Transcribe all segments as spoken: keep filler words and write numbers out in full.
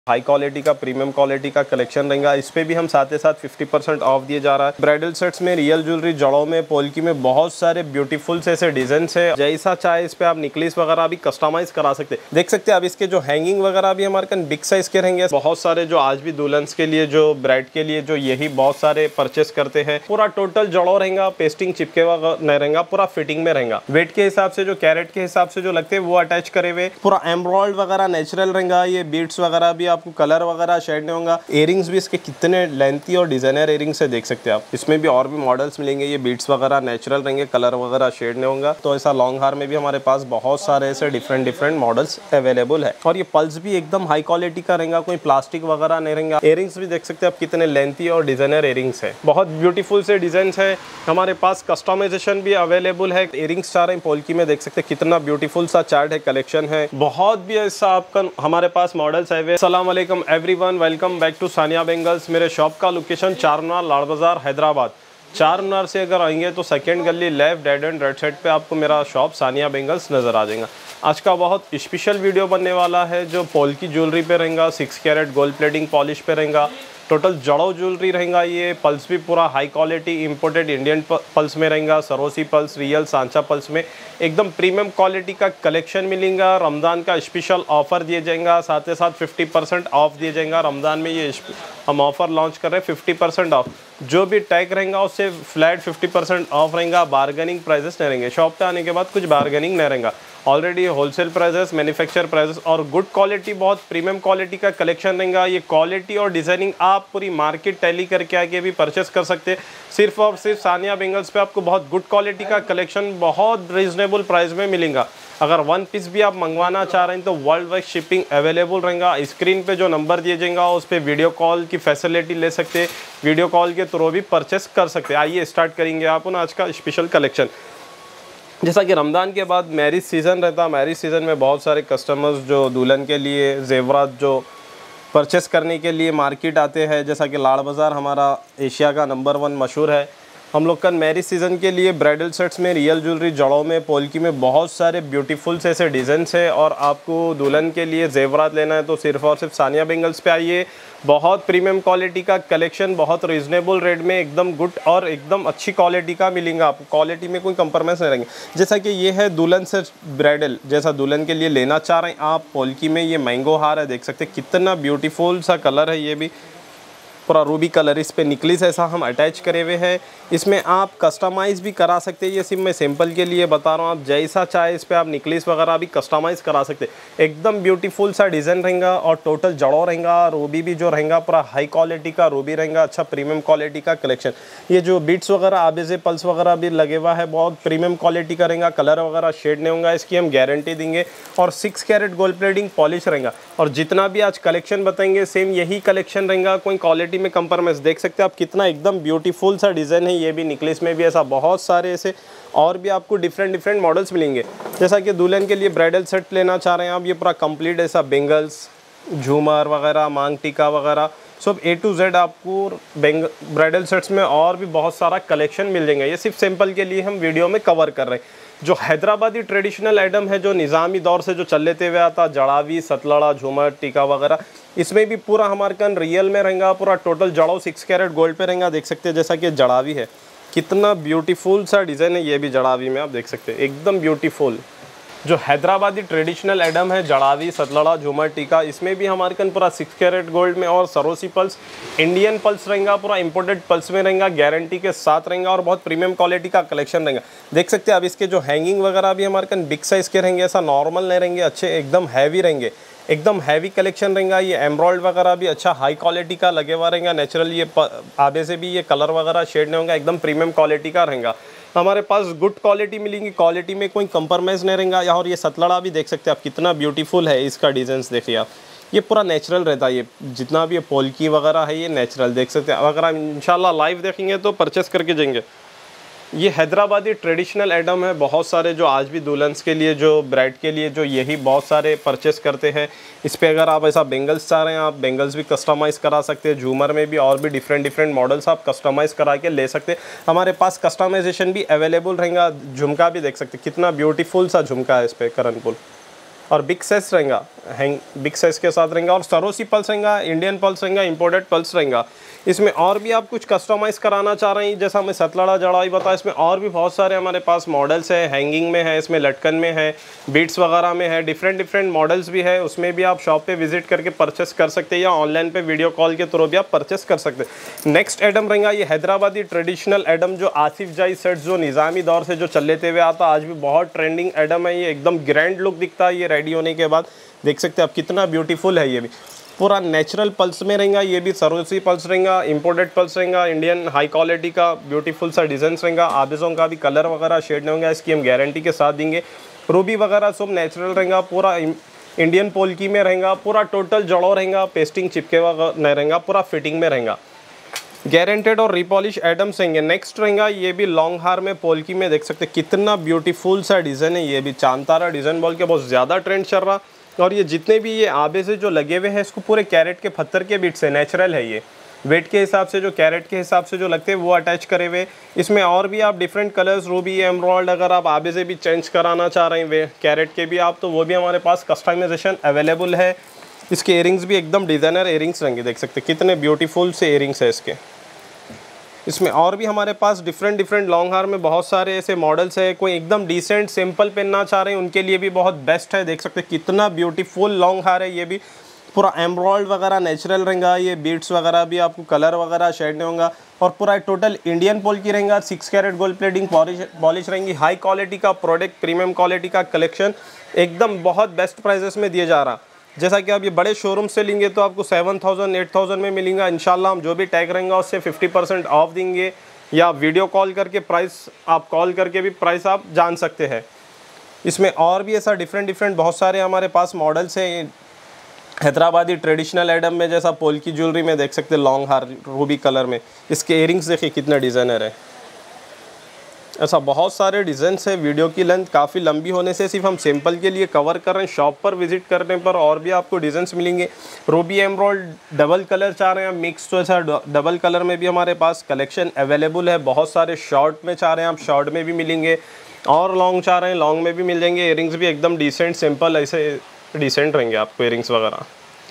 High quality का premium quality का collection रहेगा। इस पे भी हम साथ ही साथ फिफ्टी परसेंट ऑफ दिए जा रहा है। ब्राइडल सेट्स में रियल ज्वेलरी जड़ों में पोल्की में बहुत सारे ब्यूटीफुल से ऐसे डिजाइन है। जैसा चाहे इस पे आप निकलेस वगैरह भी कस्टमाइज करा सकते हैं। देख सकते हैं आप इसके जो हैंगिंग वगैरह भी हमारे बिग साइज के रहेंगे। बहुत सारे जो आज भी दुल्हन के लिए जो ब्राइड के लिए जो यही बहुत सारे परचेस करते हैं। पूरा टोटल जड़ो रहेगा, पेस्टिंग चिपके नहीं रहेगा, पूरा फिटिंग में रहेगा। वेट के हिसाब से जो कैरेट के हिसाब से जो लगते हैं वो अटैच करे हुए, पूरा एम्ब्रॉयड वगैरह नेचुरल रहेगा। ये बीड्स वगैरह भी आपको कलर वगैरह शेड नहीं होगा। इयरिंग्स भी इसके कितने लेंथी और डिजाइनर इयरिंग्स है, देख सकते हैं आप। इसमें भी और भी मॉडल्स मिलेंगे। ये बीड्स वगैरह नेचुरल रहेंगे, कलर वगैरह शेड नहीं होगा। तो ऐसा लॉन्ग हार में भी हमारे पास बहुत सारे ऐसे डिफरेंट डिफरेंट मॉडल्स अवेलेबल है। और ये पल्स भी एकदम हाई क्वालिटी का रहेगा, कोई प्लास्टिक वगैरह नहीं रहेगा। इयरिंग्स भी देख सकते हैं आप कितने लेंथी और डिजाइनर इयरिंग्स है। बहुत ब्यूटीफुल से डिजाइन है हमारे पास। कस्टमाइजेशन भी अवेलेबल है। इयरिंग्स चाह रहे हैं पोल्की में, देख सकते हैं कितना ब्यूटीफुल सा चार्ट है, कलेक्शन है। बहुत भी ऐसा आपका हमारे पास मॉडल्स है। अस्सलाम वालेकुम everyone, welcome back to Sania Bangles. मेरे शॉप का लोकेशन चारमीनार लाल बाजार हैदराबाद। चारमीनार से अगर आएंगे तो सेकेंड गली left dead end right side पे आपको मेरा शॉप सानिया बेंगल्स नज़र आ जाएगा। आज का बहुत स्पेशल वीडियो बनने वाला है जो पोल्की ज्वेलरी पे रहेगा। Six carat gold plating polish पे रहेगा। टोटल जड़ो ज्वेलरी रहेगा। ये पल्स भी पूरा high quality imported Indian pearls में रहेगा। सरोसी पल्स, रियल सांचा पल्स में एकदम प्रीमियम क्वालिटी का कलेक्शन मिलेगा। रमज़ान का स्पेशल ऑफर दिए जाएगा, साथ ही साथ फिफ्टी परसेंट ऑफ दिए जाएगा। रमज़ान में ये हम ऑफर लॉन्च कर रहे हैं फिफ्टी परसेंट ऑफ। जो भी टैग रहेगा उससे फ्लैट फिफ्टी परसेंट ऑफ रहेगा। बार्गेनिंग प्राइजेस नहीं रहेंगे। शॉप पे आने के बाद कुछ बार्गेनिंग नहीं रहेगा। Already wholesale prices, manufacture prices और गुड क्वालिटी, बहुत प्रीमियम क्वालिटी का कलेक्शन रहेगा। ये क्वालिटी और डिजाइनिंग आप पूरी मार्केट टैली करके आके भी परचेस कर सकते हैं। सिर्फ और सिर्फ सानिया बेंगल्स पे आपको बहुत गुड क्वालिटी का कलेक्शन बहुत रीजनेबल प्राइस में मिलेगा। अगर वन पीस भी आप मंगवाना चाह रहे हैं तो वर्ल्ड वाइड शिपिंग अवेलेबल रहेगा। स्क्रीन पे जो नंबर दिए जाएगा उस पर वीडियो कॉल की फैसिलिटी ले सकते हैं। वीडियो कॉल के थ्रू भी परचेस कर सकते हैं। आइए स्टार्ट करेंगे आप आज का स्पेशल कलेक्शन। जैसा कि रमज़ान के बाद मैरिज सीज़न रहता है। मैरिज सीज़न में बहुत सारे कस्टमर्स जो दुल्हन के लिए जेवरात जो परचेस करने के लिए मार्केट आते हैं। जैसा कि लाड़ बाज़ार हमारा एशिया का नंबर वन मशहूर है। हम लोग का मैरिज सीज़न के लिए ब्राइडल सेट्स में रियल ज्वेलरी जड़ों में पोल्की में बहुत सारे ब्यूटीफुल से ऐसे डिज़ाइंस है। और आपको दुल्हन के लिए जेवरात लेना है तो सिर्फ और सिर्फ सानिया बेंगल्स पे आइए। बहुत प्रीमियम क्वालिटी का कलेक्शन बहुत रीजनेबल रेट में एकदम गुड और एकदम अच्छी क्वालिटी का मिलेगा। आपको क्वालिटी में कोई कंप्रोमाइज़ नहीं रहेंगे। जैसा कि ये है दुल्हन से ब्राइडल, जैसा दुल्हन के लिए लेना चाह रहे हैं आप पोल्की में। ये मैंगो हार है, देख सकते हैं कितना ब्यूटीफुल सा कलर है। ये भी पूरा रूबी कलर, इस पे निकलिस ऐसा हम अटैच करे हुए हैं। इसमें आप कस्टमाइज भी करा सकते हैं। ये सिर्फ मैं सैंपल के लिए बता रहा हूँ, आप जैसा चाहे इस पे आप निकलिस वगैरह भी कस्टमाइज करा सकते हैं। एकदम ब्यूटीफुल सा डिज़ाइन रहेगा और टोटल जड़ो रहेगा। रूबी भी जो रहेगा पूरा हाई क्वालिटी का रूबी रहेगा। अच्छा प्रीमियम क्वालिटी का कलेक्शन। ये जो बीट्स वगैरह आबे से पल्स वगैरह भी लगे हुआ है, बहुत प्रीमियम क्वालिटी का रहेगा। कलर वगैरह शेड नहीं होगा, इसकी हम गारंटी देंगे। और six carat gold plating polish रहेगा। और जितना भी आज कलेक्शन बताएंगे सेम यही कलेक्शन रहेगा, कोई क्वालिटी में कंप्रोमाइज। देख सकते हैं आप कितना एकदम ब्यूटीफुल सा डिज़ाइन है। ये भी निकलेस में भी ऐसा बहुत सारे ऐसे और भी आपको डिफरेंट डिफरेंट मॉडल्स मिलेंगे। जैसा कि दुल्हन के लिए ब्राइडल सेट लेना चाह रहे हैं आप, ये पूरा कंप्लीट ऐसा बेंगल्स, झूमर वगैरह, मांग टीका वगैरह सब ए टू जेड आपको बेंग ब्राइडल सेट्स में और भी बहुत सारा कलेक्शन मिल जाएगा। ये सिर्फ सैंपल के लिए हम वीडियो में कवर कर रहे हैं। जो हैदराबादी ट्रेडिशनल आइटम है जो निज़ामी दौर से जो चल लेते हुए आता, जड़ावी, सतलड़ा, झूमर, टीका वगैरह, इसमें भी पूरा हमारे कन रियल में रहेगा। पूरा टोटल जड़ो सिक्स कैरेट गोल्ड पे रहेगा। देख सकते हैं जैसा कि जड़ावी है, कितना ब्यूटीफुल सा डिज़ाइन है। ये भी जड़ावी में आप देख सकते हैं एकदम ब्यूटीफुल। जो हैदराबादी ट्रेडिशनल आइटम है जड़ावी, सतलड़ा, झूमर, टीका, इसमें भी हमारे कन पूरा सिक्स कैरेट गोल्ड में और सरोसी पल्स, इंडियन पल्स रहेगा, पूरा इंपोर्टेड पल्स में रहेगा, गारंटी के साथ रहेगा और बहुत प्रीमियम क्वालिटी का कलेक्शन रहेगा। देख सकते हैं अब इसके जो हैंगिंग वगैरह भी हमारे कन बिग साइज़ के रहेंगे, ऐसा नॉर्मल नहीं रहेंगे, अच्छे एकदम हैवी रहेंगे। एकदम हैवी कलेक्शन रहेगा। ये एम्ब्रॉयड वगैरह भी अच्छा हाई क्वालिटी का लगे हुआ रहेगा। नेचुरल ये आगे से भी ये कलर वगैरह शेड नहीं होगा, एकदम प्रीमियम क्वालिटी का रहेगा। हमारे पास गुड क्वालिटी मिलेंगी, क्वालिटी में कोई कंप्रोमाइज़ नहीं रहेगा। और ये सतलड़ा भी देख सकते हैं आप कितना ब्यूटीफुल है। इसका डिज़ाइन देखिए आप, ये पूरा नेचुरल रहता है। ये जितना भी ये पोल्की वगैरह है ये नेचुरल देख सकते हैं। अगर आप इंशाल्लाह लाइव देखेंगे तो परचेस करके जाएंगे। ये हैदराबादी ट्रेडिशनल आइटम है। बहुत सारे जो आज भी दुल्हन्स के लिए जो ब्राइड के लिए जो यही बहुत सारे परचेस करते हैं। इस पे अगर आप ऐसा बेंगल्स चाह रहे हैं आप बेंगल्स भी कस्टमाइज़ करा सकते हैं। झूमर में भी और भी डिफरेंट डिफरेंट मॉडल्स आप कस्टमाइज़ करा के ले सकते हैं। हमारे पास कस्टमाइजेशन भी अवेलेबल रहेगा। झुमका भी देख सकते हैं कितना ब्यूटीफुल सा झुमका है इस पर करनपुल और बिग साइज रहेगा। हैंग बिग साइज़ के साथ रहेंगा और सरोसी पल्स रहेगा, इंडियन पल्स रहेगा, इंपोर्टेड पल्स रहेगा। इसमें और भी आप कुछ कस्टमाइज़ कराना चाह रहे हैं, जैसा हमें सतलड़ा जड़ाई बताया, इसमें और भी बहुत सारे हमारे पास मॉडल्स है। हैंगिंग में है, इसमें लटकन में है, बीट्स वगैरह में है, डिफरेंट डिफरेंट मॉडल्स भी है। उसमें भी आप शॉप पे विजिट करके परचेस कर सकते हैं या ऑनलाइन पे वीडियो कॉल के थ्रू भी आप परचेस कर सकते हैं। नेक्स्ट आइटम रहेगा ये हैदराबादी ट्रेडिशनल आइटम, जो आसिफ जाई सेट्स जो निज़ामी दौर से जो चल लेते हुए आता, आज भी बहुत ट्रेंडिंग आइटम है। ये एकदम ग्रैंड लुक दिखता है ये रेडी होने के बाद, देख सकते हैं आप कितना ब्यूटीफुल है। ये भी पूरा नेचुरल पल्स में रहेगा, ये भी सरोसी पल्स रहेगा, इंपोर्टेड पल्स रहेगा, इंडियन हाई क्वालिटी का ब्यूटीफुल सा डिज़ाइन रहेगा। आबिज़ों का भी कलर वगैरह शेड नहीं होगा, इसकी हम गारंटी के साथ देंगे। रूबी वगैरह सब नेचुरल रहेगा, पूरा इंडियन पोल्की में रहेगा, पूरा टोटल जड़ो रहेगा, पेस्टिंग चिपके वगैरह नहीं रहेगा, पूरा फिटिंग में रहेगा, गारंटेड और रिपॉलिश आइटम्स रहेंगे। नेक्स्ट रहेगा ये भी लॉन्ग हार में पोल्की में, देख सकते कितना ब्यूटीफुल सा डिज़ाइन है। ये भी चांतारा डिज़ाइन बोल के बहुत ज़्यादा ट्रेंड चल रहा, और ये जितने भी ये आबे से जो लगे हुए हैं, इसको पूरे कैरेट के पत्थर के बीट से नेचुरल है। ये वेट के हिसाब से जो कैरेट के हिसाब से जो लगते हैं वो अटैच करे हुए। इसमें और भी आप डिफरेंट कलर्स, रूबी, एमराल्ड, अगर आप आबे से भी चेंज कराना चाह रहे हैं वे कैरेट के भी आप, तो वो भी हमारे पास कस्टमाइजेशन अवेलेबल है। इसके इयरिंग्स भी एकदम डिज़ाइनर इयरिंग्स रहेंगे, देख सकते कितने ब्यूटीफुल से इयरिंग्स है इसके। इसमें और भी हमारे पास डिफरेंट डिफरेंट लॉन्ग हार में बहुत सारे ऐसे मॉडल्स है। कोई एकदम डिसेंट सिंपल पहनना चाह रहे हैं उनके लिए भी बहुत बेस्ट है, देख सकते कितना ब्यूटीफुल लॉन्ग हार है। ये भी पूरा एम्ब्रॉयड वगैरह नेचुरल रहेगा, ये बीट्स वगैरह भी आपको कलर वगैरह शेड नहीं होगा, और पूरा टोटल इंडियन पोल की रहेगा। Six carat gold plating polish रहेंगी, हाई क्वालिटी का प्रोडक्ट, प्रीमियम क्वालिटी का कलेक्शन, एकदम बहुत बेस्ट प्राइजेस में दिए जा रहा। जैसा कि आप ये बड़े शोरूम से लेंगे तो आपको सेवन थाउजेंड एट थाउजेंड में मिलेगा। इंशाल्लाह हम जो भी टैग रहेंगे उससे फिफ्टी परसेंट ऑफ देंगे, या वीडियो कॉल करके प्राइस आप कॉल करके भी प्राइस आप जान सकते हैं। इसमें और भी ऐसा डिफरेंट डिफरेंट बहुत सारे हमारे पास मॉडल्स हैं। हैदराबादी ट्रेडिशनल आइटम में जैसा पोल की ज्वेलरी में देख सकते हैं, लॉन्ग हार रूबी कलर में, इसके इयरिंग्स देखिए कितने डिज़ाइनर है। ऐसा बहुत सारे डिज़ाइंस है। वीडियो की लेंथ काफ़ी लंबी होने से सिर्फ हम सैंपल के लिए कवर कर रहे हैं। शॉप पर विजिट करने पर और भी आपको डिज़ाइंस मिलेंगे। रूबी एमराल्ड डबल कलर चाह रहे हैं मिक्स, तो ऐसा डबल कलर में भी हमारे पास कलेक्शन अवेलेबल है। बहुत सारे शॉर्ट में चाह रहे हैं आप, शॉर्ट में भी मिलेंगे, और लॉन्ग चाह रहे हैं लॉन्ग में भी मिल जाएंगे। इयरिंग्स भी एकदम डिसेंट सिंपल ऐसे डिसेंट रहेंगे आपको इयरिंग्स वगैरह।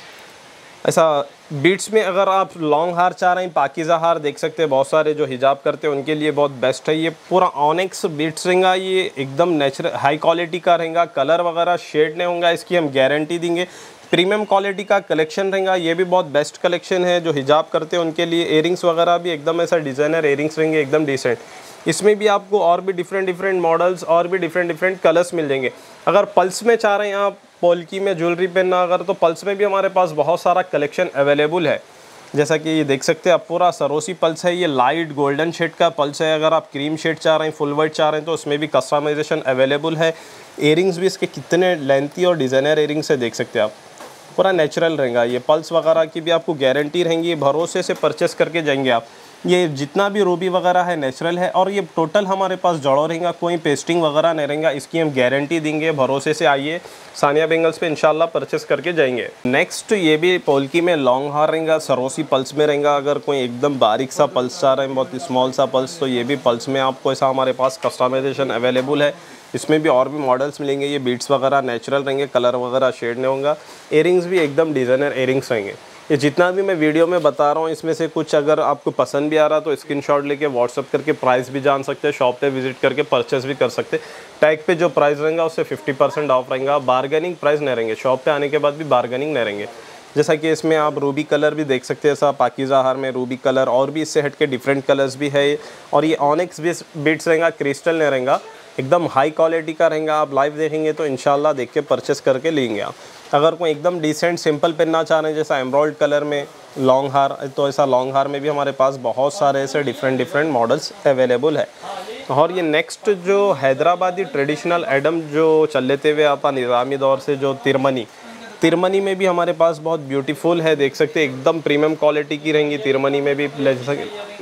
ऐसा बीट्स में अगर आप लॉन्ग हार चाह रहे हैं, पाकिज़ा हार देख सकते हैं, बहुत सारे जो हिजाब करते हैं उनके लिए बहुत बेस्ट है। ये पूरा ऑनिक्स बीट्स रहेगा, ये एकदम नेचुरल हाई क्वालिटी का रहेगा, कलर वगैरह शेड नहीं होगा, इसकी हम गारंटी देंगे। प्रीमियम क्वालिटी का कलेक्शन रहेगा, ये भी बहुत बेस्ट कलेक्शन है। जो हिजाब करते हैं उनके लिए इयरिंग्स वगैरह भी एकदम ऐसा डिज़ाइनर इयरिंग्स रहेंगे, एकदम डिसेंट। इसमें भी आपको और भी डिफरेंट डिफरेंट मॉडल्स और भी डिफरेंट डिफरेंट कलर्स मिल जाएंगे। अगर पल्स में चाह रहे हैं आप पोल्की में ज्वेलरी पहनना अगर, तो पल्स में भी हमारे पास बहुत सारा कलेक्शन अवेलेबल है। जैसा कि ये देख सकते हैं आप, पूरा सरोसी पल्स है, ये लाइट गोल्डन शेड का पल्स है। अगर आप क्रीम शेड चाह रहे हैं, फुल वाइट चाह रहे हैं, तो उसमें भी कस्टमाइजेशन अवेलेबल है। इयरिंग्स भी इसके कितने लेंथी और डिज़ाइनर इयरिंग्स है, देख सकते हैं आप, पूरा नेचुरल रहेगा। ये पल्स वगैरह की भी आपको गारंटी रहेंगी, भरोसे से परचेस करके जाएंगे आप। ये जितना भी रूबी वगैरह है नेचुरल है, और ये टोटल हमारे पास जड़ो रहेगा, कोई पेस्टिंग वगैरह नहीं रहेगा, इसकी हम गारंटी देंगे। भरोसे से आइए सानिया बेंगल्स पे इंशाल्लाह परचेस करके जाएंगे। नेक्स्ट ये भी पोल्की में लॉन्ग हार रहेगा, सरोसी पल्स में रहेगा। अगर कोई एकदम बारीक सा पल्स चाह रहे हैं, बहुत स्मॉल सा पल्स, तो ये भी पल्स में आपको ऐसा हमारे पास कस्टमाइजेशन अवेलेबल है। इसमें भी और भी मॉडल्स मिलेंगे। ये बीट्स वगैरह नेचुरल रहेंगे, कलर वगैरह शेड नहीं होगा। इयरिंग्स भी एकदम डिज़ाइनर इयरिंग्स रहेंगे। ये जितना भी मैं वीडियो में बता रहा हूँ, इसमें से कुछ अगर आपको पसंद भी आ रहा तो स्क्रीनशॉट लेके व्हाट्सअप करके प्राइस भी जान सकते हैं, शॉप पे विजिट करके परचेस भी कर सकते हैं। टैग पे जो प्राइस रहेगा उससे फिफ्टी परसेंट ऑफ रहेगा, बार्गेनिंग प्राइस नहीं रहेंगे। शॉप पे आने के बाद भी बार्गेनिंग नहीं रहेंगे। जैसा कि इसमें आप रूबी कलर भी देख सकते हैं, ऐसा पाकिज़ा हार में रूबी कलर, और भी इससे हट के डिफरेंट कलर्स भी है। और ये ऑनिक्स भी बीट्स रहेगा, क्रिस्टल नहीं रहेगा, एकदम हाई क्वालिटी का रहेगा। आप लाइव देखेंगे तो इंशाल्लाह देख के परचेस करके लेंगे आप। अगर कोई एकदम डिसेंट सिंपल पहनना चाह रहे हैं, जैसा एमराल्ड कलर में लॉन्ग हार, तो ऐसा लॉन्ग हार में भी हमारे पास बहुत सारे ऐसे डिफरेंट डिफरेंट मॉडल्स अवेलेबल है। और ये नेक्स्ट जो हैदराबादी ट्रेडिशनल आइटम जो चल लेते हुए आता निज़ामी दौर से, जो तिरमनी तिरमनी में भी हमारे पास बहुत ब्यूटीफुल है, देख सकते हैं, एकदम प्रीमियम क्वालिटी की रहेंगी। तिरमनी में भी जैसा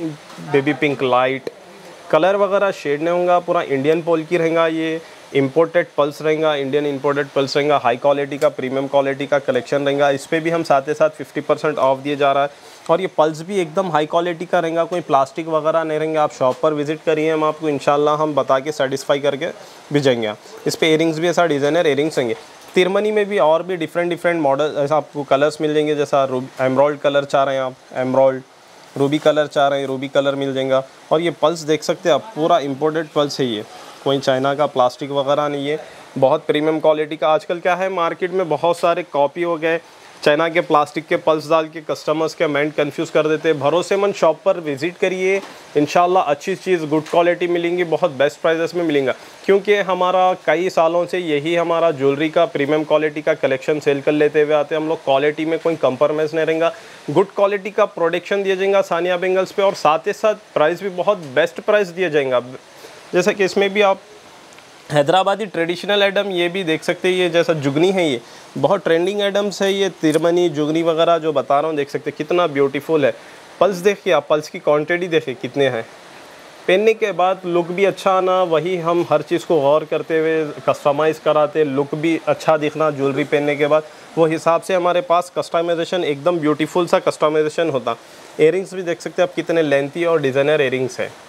बेबी पिंक लाइट, कलर वगैरह शेड नहीं होगा, पूरा इंडियन पोल की रहेगा। ये इंपोर्टेड पल्स रहेगा, इंडियन इंपोर्टेड पल्स रहेगा, हाई क्वालिटी का प्रीमियम क्वालिटी का कलेक्शन रहेगा। इस पर भी हम साथ ही साथ फिफ्टी परसेंट ऑफ दिए जा रहा है। और ये पल्स भी एकदम हाई क्वालिटी का रहेगा, कोई प्लास्टिक वगैरह नहीं रहेंगे। आप शॉप पर विजिट करिए, हम आपको इंशाल्लाह हम बता के सेटिस्फाई करके भेजेंगे। इस पर इयरिंग्स भी ऐसा डिज़ाइनर इयरिंग्स रहेंगे। तिरमनी में भी और भी डिफरेंट डिफरेंट मॉडल ऐसा आपको कलर्स मिल जाएंगे, जैसा एमराल्ड कलर चाह रहे हैं आप, एमराल्ड रूबी कलर चाह रहे हैं, रूबी कलर मिल जाएगा। और ये पल्स देख सकते हैं आप, पूरा इम्पोर्टेड पल्स है, ये कोई चाइना का प्लास्टिक वगैरह नहीं है, बहुत प्रीमियम क्वालिटी का। आजकल क्या है मार्केट में बहुत सारे कॉपी हो गए चाइना के प्लास्टिक के पल्स डाल के कस्टमर्स के माइंड कंफ्यूज कर देते हैं। भरोसेमंद शॉप पर विजिट करिए, इंशाल्लाह अच्छी चीज़ गुड क्वालिटी मिलेंगी, बहुत बेस्ट प्राइसेस में मिलेंगे, क्योंकि हमारा कई सालों से यही हमारा ज्वेलरी का प्रीमियम क्वालिटी का कलेक्शन सेल कर लेते हुए आते हैं हम लोग। क्वालिटी में कोई कंप्रोमाइज़ नहीं रहेगा, गुड क्वालिटी का प्रोडक्शन दिया जाएगा सानिया बेंगल्स पे, और साथ ही साथ प्राइस भी बहुत बेस्ट प्राइस दिया जाएगा। जैसा कि इसमें भी आप हैदराबादी ट्रेडिशनल आइटम ये भी देख सकते हैं, ये जैसा जुगनी है, ये बहुत ट्रेंडिंग आइटम्स है, ये तिरमनी जुगनी वगैरह जो बता रहा हूँ, देख सकते हैं कितना ब्यूटीफुल है। पल्स देखिए आप, पल्स की क्वांटिटी देखिए कितने हैं, पहनने के बाद लुक भी अच्छा आना, वही हम हर चीज़ को गौर करते हुए कस्टमाइज़ कराते, लुक भी अच्छा दिखना ज्वेलरी पहनने के बाद, वो हिसाब से हमारे पास कस्टमाइजेशन एकदम ब्यूटीफुल सा कस्टमाइजेशन होता। इयरिंग्स भी देख सकते हैं आप कितने लेंथी और डिज़ाइनर इयरिंग्स है।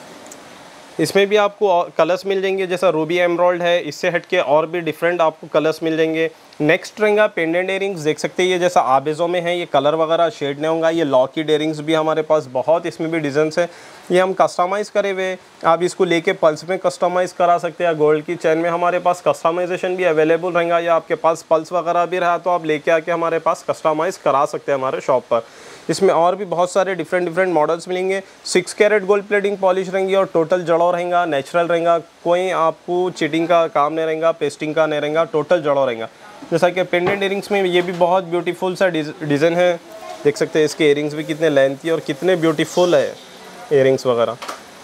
इसमें भी आपको कलर्स मिल जाएंगे, जैसा रूबी एमराल्ड है, इससे हटके और भी डिफरेंट आपको कलर्स मिल जाएंगे। नेक्स्ट रहेगा पेंडेंट इयरिंग्स, देख सकते हैं ये जैसा आबेजों में है, ये कलर वगैरह शेड नहीं होगा। ये लॉकेट इयरिंग्स भी हमारे पास बहुत, इसमें भी डिज़ाइंस है, ये हम कस्टमाइज़ करे हुए, आप इसको लेके पल्स में कस्टमाइज़ करा सकते हैं। गोल्ड की चैन में हमारे पास कस्टमाइजेशन भी अवेलेबल रहेगा, या आपके पास पल्स वगैरह भी रहा तो आप लेके आके हमारे पास कस्टमाइज़ करा सकते हैं हमारे शॉप पर। इसमें और भी बहुत सारे डिफरेंट डिफरेंट मॉडल्स मिलेंगे। Six carat gold plating polish रहेंगी और टोटल जड़ो रहेगा, नेचुरल रहेगा, कोई आपको चीटिंग का काम नहीं रहेगा, पेस्टिंग का नहीं रहेगा, टोटल जड़ो रहेगा। जैसा कि पेंडेंट इयरिंग्स में ये भी बहुत ब्यूटीफुल सा डिज़ाइन है, देख सकते हैं इसके इयरिंग्स भी कितने लेंथी और कितने ब्यूटीफुल है इयरिंग्स वगैरह।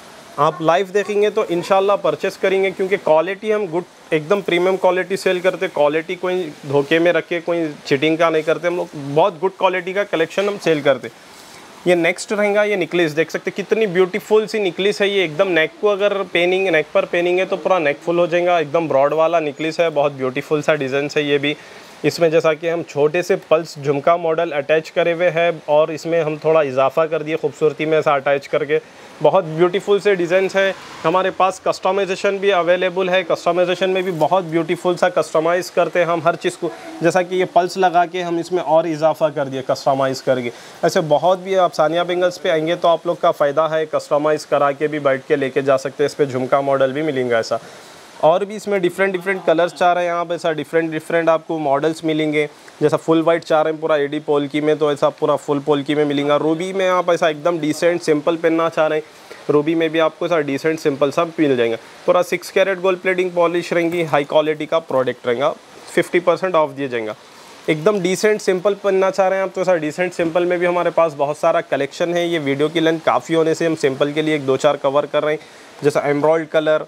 आप लाइव देखेंगे तो इंशाल्लाह परचेस करेंगे, क्योंकि क्वालिटी हम गुड एकदम प्रीमियम क्वालिटी सेल करते, क्वालिटी कोई धोखे में रख के कोई चीटिंग का नहीं करते हम लोग, बहुत गुड क्वालिटी का कलेक्शन हम सेल करते। ये नेक्स्ट रहेगा, ये निकलेस देख सकते कितनी ब्यूटीफुल सी निकलेस है, ये एकदम नेक को अगर पेनिंग नेक पर पेनिंगे तो पूरा नेक फुल हो जाएगा, एकदम ब्रॉड वाला निकलेस है, बहुत ब्यूटीफुल सा डिज़ाइन है ये भी। इसमें जैसा कि हम छोटे से पल्स झुमका मॉडल अटैच करे हुए हैं, और इसमें हम थोड़ा इजाफा कर दिए खूबसूरती में ऐसा अटैच करके, बहुत ब्यूटीफुल से डिज़ाइंस है हमारे पास। कस्टमाइजेशन भी अवेलेबल है, कस्टमाइजेशन में भी बहुत ब्यूटीफुल सा कस्टमाइज़ करते हैं हम हर चीज़ को, जैसा कि ये पल्स लगा के हम इसमें और इजाफा कर दिए कस्टमाइज़ करके। ऐसे बहुत भी आप सानिया बेंगल्स पे आएंगे तो आप लोग का फ़ायदा है, कस्टमाइज़ करा के भी बैठ के लेके जा सकते हैं। इस पर झुमका मॉडल भी मिलेंगे ऐसा, और भी इसमें डिफरेंट डिफरेंट कलर्स चाह रहे हैं आप, ऐसा डिफरेंट डिफरेंट आपको मॉडल्स मिलेंगे। जैसा फुल वाइट चाह रहे हैं पूरा एडी पोल्की में, तो ऐसा पूरा फुल पोल्की में मिलेगा। रूबी में आप ऐसा एकदम डिसेंट सिंपल पहनना चाह रहे हैं, रूबी में भी आपको ऐसा डिसेंट सिंपल सब मिल जाएंगे। पूरा six carat gold plating polish रहेंगी, हाई क्वालिटी का प्रोडक्ट रहेगा, फिफ्टी परसेंट ऑफ दिया जाएगा। एकदम डिसेंट सिंपल पहनना चाह रहे हैं आप तो ऐसा डिसेंट सिंपल में भी हमारे पास बहुत सारा कलेक्शन है। ये वीडियो की लेंथ काफ़ी होने से हम सिंपल के लिए एक दो चार कवर कर रहे हैं, जैसा एमराल्ड कलर,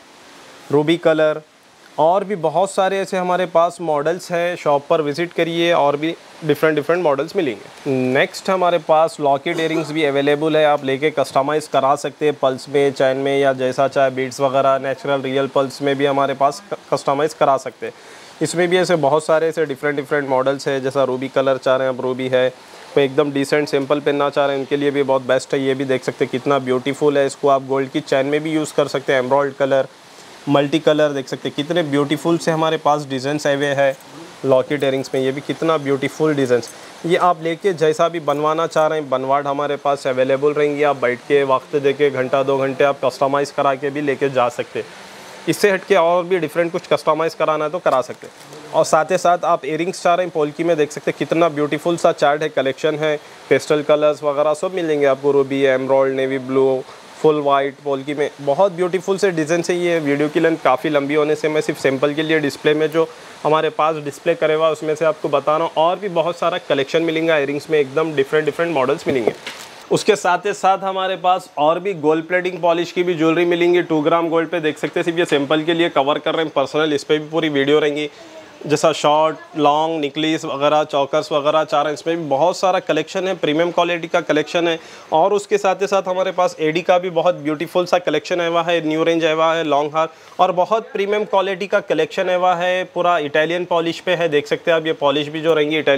रूबी कलर, और भी बहुत सारे ऐसे हमारे पास मॉडल्स हैं। शॉप पर विज़िट करिए, और भी डिफरेंट डिफरेंट मॉडल्स मिलेंगे। नेक्स्ट हमारे पास लॉकेट इयरिंग्स भी अवेलेबल है, आप लेके कस्टमाइज़ करा सकते हैं पल्स में, चैन में, या जैसा चाहे बीड्स वगैरह नेचुरल रियल पल्स में भी हमारे पास कस्टमाइज़ करा सकते हैं। इसमें भी ऐसे बहुत सारे ऐसे डिफरेंट डिफरेंट मॉडल्स है, जैसा रूबी कलर चाह रहे हैं आप, रूबी है, तो एकदम डिसेंट सिंपल पहनना चाह रहे हैं उनके लिए भी बहुत बेस्ट है। ये भी देख सकते हैं कितना ब्यूटीफुल है, इसको आप गोल्ड की चैन में भी यूज़ कर सकते हैं। एमराल्ड कलर, मल्टी कलर देख सकते हैं कितने ब्यूटीफुल से हमारे पास डिज़ाइंस आए हुए हैं लॉकेट इयरिंग्स में, ये भी कितना ब्यूटीफुल डिज़ाइंस। ये आप लेके जैसा भी बनवाना चाह रहे हैं बनवाट हमारे पास अवेलेबल रहेंगी, आप बैठ के वक्त दे के घंटा दो घंटे आप कस्टमाइज़ करा के भी लेके जा सकते हैं। इससे हट के और भी डिफरेंट कुछ कस्टमाइज़ कराना है तो करा सकते हैं। और साथ ही साथ आप इयरिंग्स चाह रहे हैं पोल्की में, देख सकते हैं कितना ब्यूटीफुल सा चार्ट है, कलेक्शन है, पेस्टल कलर्स वगैरह सब मिल जाएंगे आपको। Ruby, emerald, navy blue, full white polki में बहुत ब्यूटीफुल से डिज़ाइन से। ये वीडियो की लेंथ काफ़ी लंबी होने से मैं सिर्फ सैंपल के लिए डिस्प्ले में जो हमारे पास डिस्प्ले करे हुआ उसमें से आपको बता रहा हूँ, और भी बहुत सारा कलेक्शन मिलेंगे इयरिंग्स में, एकदम डिफरेंट डिफरेंट मॉडल्स मिलेंगे। उसके साथ ही साथ हमारे पास और भी गोल्ड प्लेटिंग पॉलिश की भी ज्वेलरी मिलेंगी। टू ग्राम गोल्ड पे देख सकते हैं, सिर्फ ये सैंपल के लिए कवर कर रहे हैं, पर्सनल इस पर भी पूरी वीडियो रहेंगी। जैसा शॉर्ट, लॉन्ग, निकलेस वगैरह, चौकर्स वगैरह चाह रहे हैं, इसमें भी बहुत सारा कलेक्शन है, प्रीमियम क्वालिटी का कलेक्शन है। और उसके साथ ही साथ हमारे पास एडी का भी बहुत ब्यूटीफुल सा कलेक्शन है, वह है न्यू रेंज है, वह है लॉन्ग हार, और बहुत प्रीमियम क्वालिटी का कलेक्शन है, वह है पूरा इटालियन पॉलिश पे है। देख सकते हैं आप, ये पॉलिश भी जो रहेंगी इटालियन,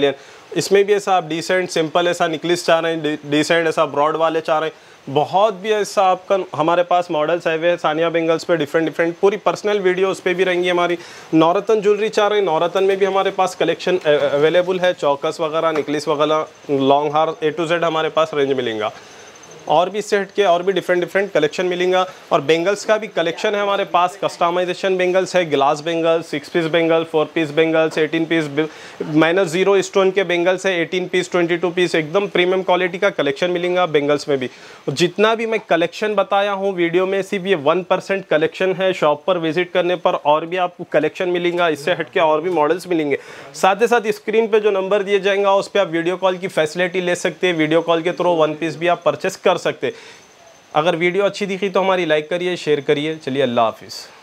इसमें भी ऐसा आप डिसेंट सिंपल ऐसा निकलिस चाह रहे हैं, डिसेंट ऐसा ब्रॉड वाले चाह रहे हैं, बहुत भी ऐसा आपका हमारे पास मॉडल्स आए हुए हैं सानिया बेंगल्स पे, डिफरेंट डिफरेंट पूरी पर्सनल वीडियो उस पर भी रहेंगी हमारी। नौरतन ज्वेलरी चाह रहे हैं, नौरतन में भी हमारे पास कलेक्शन अवेलेबल है, चौकस वगैरह, निकलिस वगैरह, लॉन्ग हार, ए टू जेड हमारे पास रेंज मिलेगा। और भी इससे हट के और भी डिफरेंट डिफरेंट कलेक्शन मिलेगा। और बेंगल्स का भी कलेक्शन है हमारे पास, कस्टमाइजेशन बेंगल्स है, glass bangles, six piece bangle, four piece bangles, eighteen piece minus zero stone के बेंगल्स है, eighteen piece, twenty two piece, एकदम प्रीमियम क्वालिटी का कलेक्शन मिलेगा बेंगल्स में भी। जितना भी मैं कलेक्शन बताया हूँ वीडियो में, सिर्फ ये वन परसेंट कलेक्शन है। शॉप पर विजिट करने पर और भी आपको कलेक्शन मिलेगा, इससे हट के और भी मॉडल्स मिलेंगे। साथ ही साथ स्क्रीन पे जो नंबर दिए जाएंगे उस पर आप वीडियो कॉल की फैसिलिटी ले सकते हैं, वीडियो कॉल के थ्रू वन पीस भी आप परचेस कर सकते। अगर वीडियो अच्छी दिखी तो हमारी लाइक करिए, शेयर करिए। चलिए, अल्लाह हाफिज़।